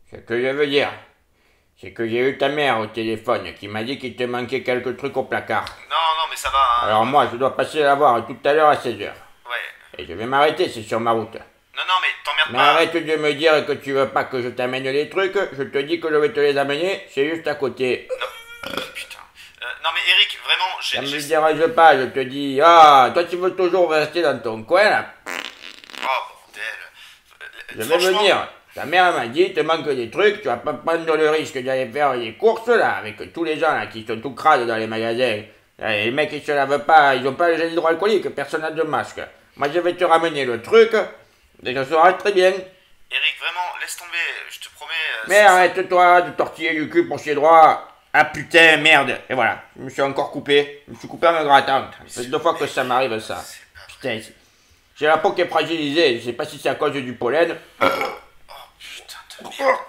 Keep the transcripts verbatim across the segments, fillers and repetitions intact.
Ce que je veux dire, c'est que j'ai eu ta mère au téléphone qui m'a dit qu'il te manquait quelques trucs au placard. Non, non, mais ça va, hein. Alors moi, je dois passer la voir tout à l'heure à seize heures. Ouais. Et je vais m'arrêter, c'est sur ma route. Non, non, mais t'emmerdes Mais pas. arrête de me dire que tu veux pas que je t'amène les trucs, je te dis que je vais te les amener, c'est juste à côté. Non, putain. Euh, non, mais Eric, vraiment, j'ai... Ça me j'ai- dérange pas, je te dis, ah, toi tu veux toujours rester dans ton coin là. Oh, bordel. Euh, Je vais franchement, venir. Ta mère m'a dit, il te manque des trucs, tu vas pas prendre le risque d'aller faire les courses là, avec tous les gens là qui sont tout crades dans les magasins. Là, les mecs ils se lavent pas, ils ont pas le gel hydroalcoolique, personne n'a de masque. Moi je vais te ramener le truc, et ça sera très bien. Eric, vraiment, laisse tomber, je te promets... euh, Mais c'est- arrête-toi de tortiller du cul pour ses droits. Ah putain, merde. Et voilà, je me suis encore coupé. Je me suis coupé en me grattant. Ça fait deux fois que ça m'arrive ça. Putain, c'est- j'ai la peau qui est fragilisée. Je sais pas si c'est à cause du pollen. Oh, putain de merde.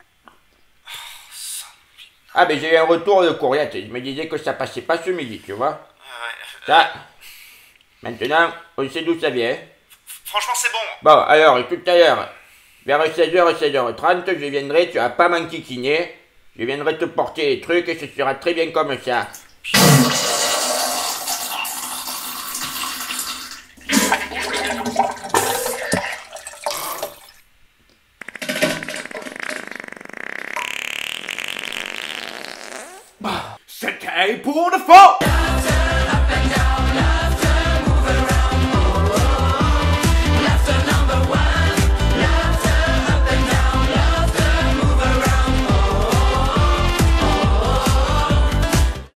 Ah ben j'ai eu un retour de courriette. Je me disais que ça passait pas ce midi, tu vois. Ouais, ouais. Ça, maintenant, on sait d'où ça vient. Franchement, c'est bon. Bon, alors, tout à l'heure, vers seize heures, seize heures trente, je viendrai, tu vas pas m'enquiquiner. Je viendrai te porter les trucs et ce sera très bien comme ça. C'était pour de faux!